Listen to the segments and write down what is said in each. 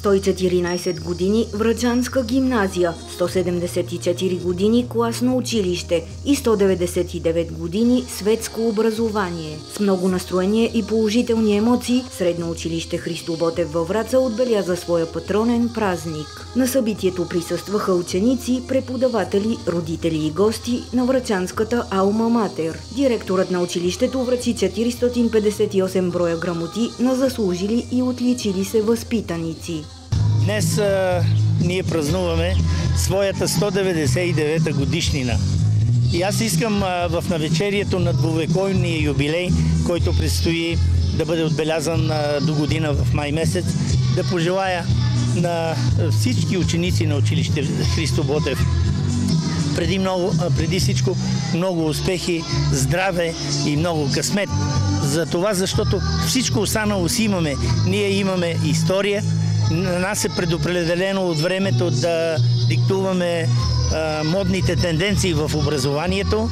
114 години Врачанска гимназия, 174 години класно училище и 199 години светско образование. С много настроение и положителни емоции Средно училище Христо Ботев във Враца отбеляза своя патронен празник. На събитието присъстваха ученици, преподаватели, родители и гости на Врачанската Алма Матер. Директорът на училището връчи 458 броя грамоти на заслужили и отличили се възпитаници. Днес ние празнуваме своята 199-та годишнина. И аз искам в навечерието на двувековния юбилей, който предстои да бъде отбелязан до година в май месец, да пожелая на всички ученици на училище Христо Ботев преди всичко много успехи, здраве и много късмет. За това, защото всичко останало си имаме. Ние имаме история. На нас е предопределено от времето да диктуваме модните тенденции в образованието.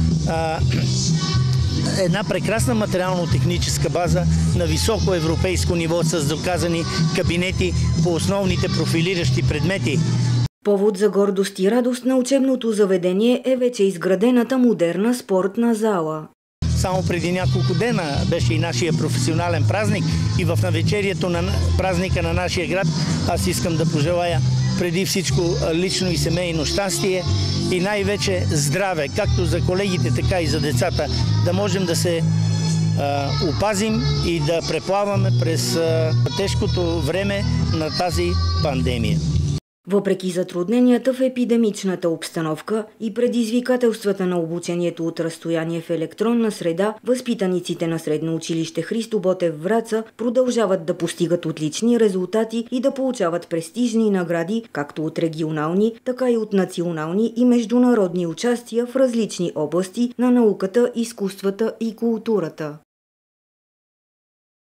Една прекрасна материално-техническа база на високо европейско ниво с доказани кабинети по основните профилиращи предмети. Повод за гордост и радост на учебното заведение е вече изградената модерна спортна зала. Само преди няколко дена беше и нашия професионален празник и в навечерието на празника на нашия град аз искам да пожелая преди всичко лично и семейно щастие и най-вече здраве, както за колегите, така и за децата, да можем да се опазим и да преплаваме през тежкото време на тази пандемия. Въпреки затрудненията в епидемичната обстановка и предизвикателствата на обучението от разстояние в електронна среда, възпитаниците на Средно училище Христо Ботев Враца продължават да постигат отлични резултати и да получават престижни награди, както от регионални, така и от национални и международни участия в различни области на науката, изкуствата и културата.